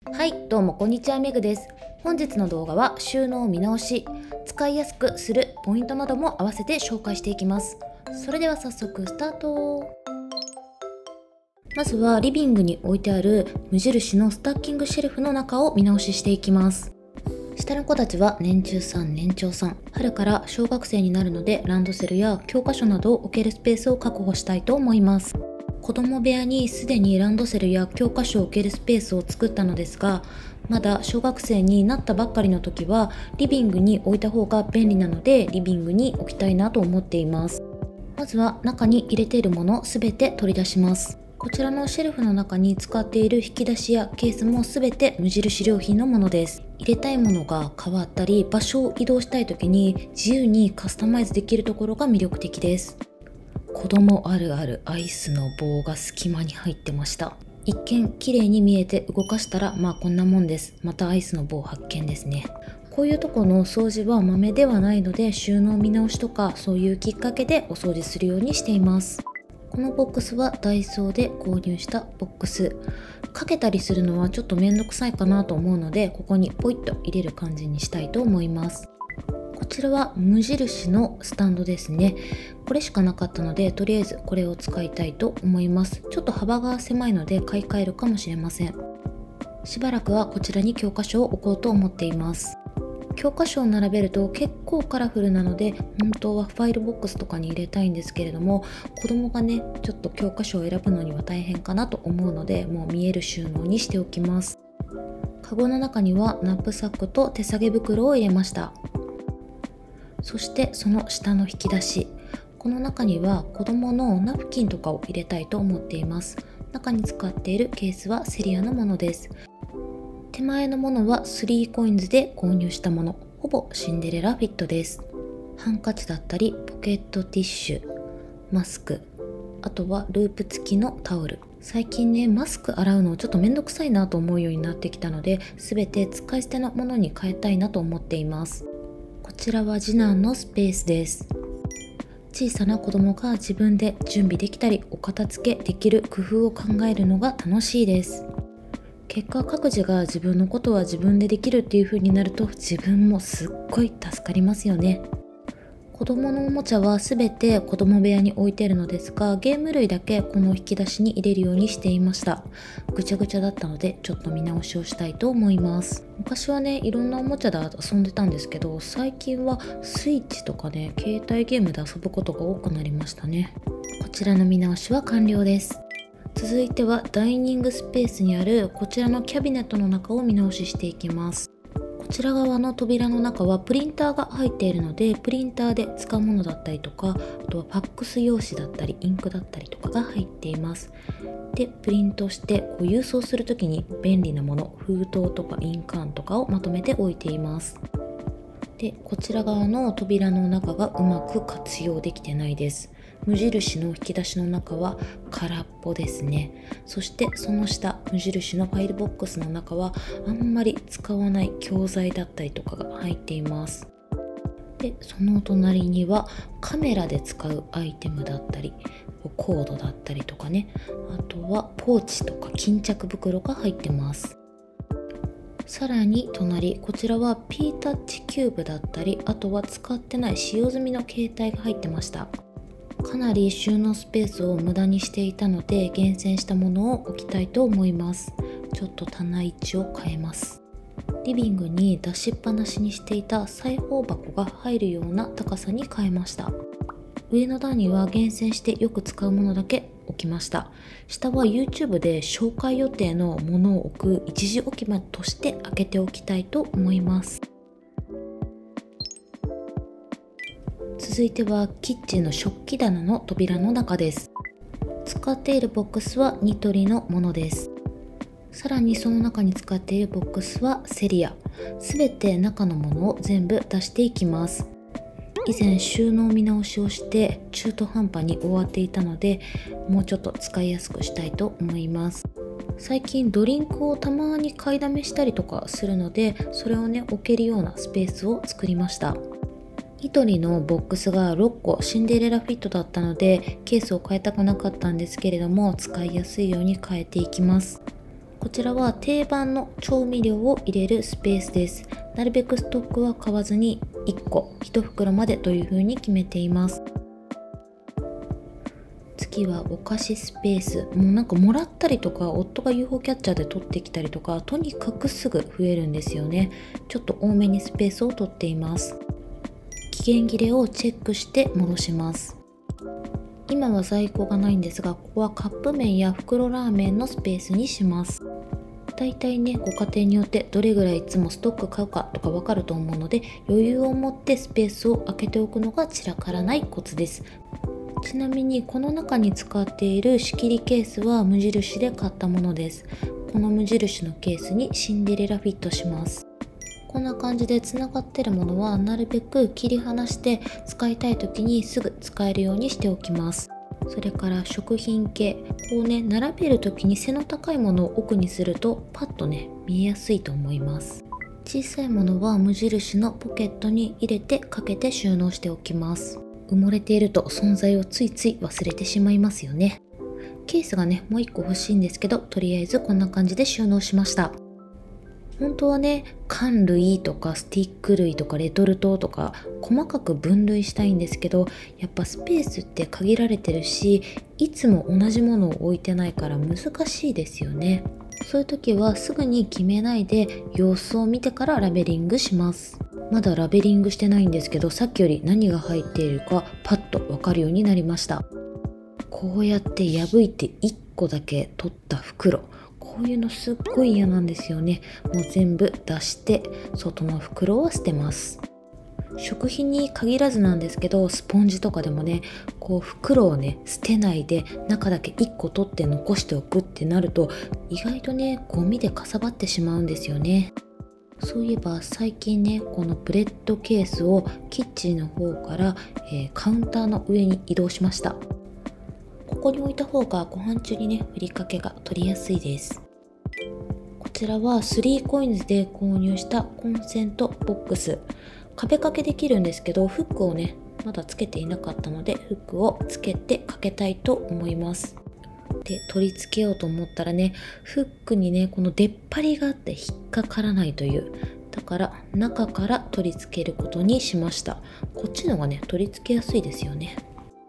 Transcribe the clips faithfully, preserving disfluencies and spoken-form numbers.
はい、どうもこんにちは、めぐです。本日の動画は収納見直し、使いやすくするポイントなども合わせて紹介していきます。それでは早速スタート。まずはリビングに置いてある無印のスタッキングシェルフの中を見直ししていきます。下の子たちは年中さん、年長さん、春から小学生になるのでランドセルや教科書などを置けるスペースを確保したいと思います。子供部屋にすでにランドセルや教科書を置けるスペースを作ったのですが、まだ小学生になったばっかりの時はリビングに置いた方が便利なのでリビングに置きたいなと思っています。まずは中に入れているものすべて取り出します。こちらのシェルフの中に使っている引き出しやケースもすべて無印良品のものです。入れたいものが変わったり場所を移動したい時に自由にカスタマイズできるところが魅力的です。子供あるあるアイスの棒が隙間に入ってました。一見綺麗に見えて動かしたらまあこんなもんです。またアイスの棒発見ですね。こういうとこの掃除は豆ではないので収納見直しとかそういうきっかけでお掃除するようにしています。このボックスはダイソーで購入したボックス。かけたりするのはちょっとめんどくさいかなと思うのでここにポイッと入れる感じにしたいと思います。こちらは無印のスタンドですね。これしかなかったのでとりあえずこれを使いたいと思います。ちょっと幅が狭いので買い替えるかもしれません。しばらくはこちらに教科書を置こうと思っています。教科書を並べると結構カラフルなので本当はファイルボックスとかに入れたいんですけれども、子供がねちょっと教科書を選ぶのには大変かなと思うのでもう見える収納にしておきます。カゴの中にはナップサックと手提げ袋を入れました。そしてその下の引き出し、この中には子供のナプキンとかを入れたいと思っています。中に使っているケースはセリアのものです。手前のものはスリーコインズで購入したもの、ほぼシンデレラフィットです。ハンカチだったりポケットティッシュ、マスク、あとはループ付きのタオル。最近ねマスク洗うのちょっとめんどくさいなと思うようになってきたので全て使い捨てのものに変えたいなと思っています。こちらは次男のスペースです。小さな子供が自分で準備できたりお片付けできる工夫を考えるのが楽しいです。結果各自が自分のことは自分でできるっていう風になると自分もすっごい助かりますよね。子供のおもちゃはすべて子供部屋に置いているのですが、ゲーム類だけこの引き出しに入れるようにしていました。ぐちゃぐちゃだったのでちょっと見直しをしたいと思います。昔はねいろんなおもちゃで遊んでたんですけど、最近はスイッチとかね携帯ゲームで遊ぶことが多くなりましたね。こちらの見直しは完了です。続いてはダイニングスペースにあるこちらのキャビネットの中を見直ししていきます。こちら側の扉の中はプリンターが入っているのでプリンターで使うものだったりとか、あとはファックス用紙だったりインクだったりとかが入っています。でプリントしてこう郵送する時に便利なもの、封筒とか印鑑とかをまとめて置いています。でこちら側の扉の中がうまく活用できてないです。無印の引き出しの中は空っぽですね。そしてその下無印のファイルボックスの中はあんまり使わない教材だったりとかが入っています。でその隣にはカメラで使うアイテムだったりコードだったりとかね、あとはポーチとか巾着袋が入ってます。さらに隣、こちらは P タッチキューブだったり、あとは使ってない使用済みの携帯が入ってました。かなり収納スペースを無駄にしていたので厳選したものを置きたいと思います。ちょっと棚位置を変えます。リビングに出しっぱなしにしていた裁縫箱が入るような高さに変えました。上の段には厳選してよく使うものだけ置きました。下は YouTube で紹介予定のものを置く一時置き場として開けておきたいと思います。続いてはキッチンの食器棚の扉の中です。使っているボックスはニトリのものです。さらにその中に使っているボックスはセリア。すべて中のものを全部出していきます。以前収納見直しをして中途半端に終わっていたのでもうちょっと使いやすくしたいと思います。最近ドリンクをたまに買いだめしたりとかするのでそれをね置けるようなスペースを作りました。ニトリのボックスがろっこシンデレラフィットだったのでケースを変えたくなかったんですけれども使いやすいように変えていきます。ここちらは定番の調味料を入れるスペースです。なるべくストックは買わずにいっこいち袋までという風に決めています。次はお菓子スペース。もうなんかもらったりとか、夫が ユーフォー キャッチャーで取ってきたりとか、とにかくすぐ増えるんですよね。ちょっと多めにスペースを取っています。期限切れをチェックして戻します。今は在庫がないんですが、ここはカップ麺や袋ラーメンのスペースにします。だいたいね、ご家庭によってどれぐらいいつもストック買うかとかわかると思うので、余裕を持ってスペースを空けておくのが散らからないコツです。ちなみにこの中に使っている仕切りケースは無印で買ったものです。この無印のケースにシンデレラフィットします。こんな感じでつながってるものはなるべく切り離して使いたい時にすぐ使えるようにしておきます。それから食品系、こうね並べる時に背の高いものを奥にするとパッとね見えやすいと思います。小さいものは無印のポケットに入れてかけて収納しておきます。埋もれていると存在をついつい忘れてしまいますよね。ケースがねもういっこ欲しいんですけど、とりあえずこんな感じで収納しました。本当はね缶類とかスティック類とかレトルトとか細かく分類したいんですけど、やっぱスペースって限られてるし、いつも同じものを置いてないから難しいですよね。そういう時はすぐに決めないで様子を見てからラベリングします。まだラベリングしてないんですけど、さっきより何が入っているかパッとわかるようになりました。こうやって破いていっこだけ取った袋、こういうのすっごい嫌なんですよね。もう全部出して外の袋を捨てます。食品に限らずなんですけど、スポンジとかでもねこう袋をね捨てないで中だけいっこ取って残しておくってなると、意外とねゴミでかさばってしまうんですよね。そういえば最近ねこのブレッドケースをキッチンの方から、えー、カウンターの上に移動しました。ここに置いた方がご飯中にねふりかけが取りやすいです。こちらはスリーコインズで購入したコンセントボックス。壁掛けできるんですけど、フックをねまだつけていなかったのでフックをつけてかけたいと思います。で取り付けようと思ったらねフックにねこの出っ張りがあって引っかからないという、だから中から取り付けることにしました。こっちのがね取り付けやすいですよね。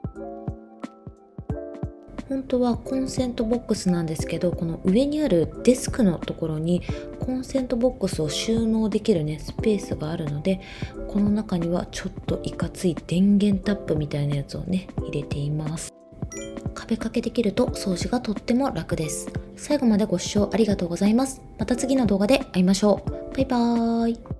本当はコンセントボックスなんですけど、この上にあるデスクのところにコンセントボックスを収納できるねスペースがあるので、この中にはちょっといかつい電源タップみたいなやつをね入れています。壁掛けできると掃除がとっても楽です。最後までご視聴ありがとうございます。また次の動画で会いましょう。バイバーイ。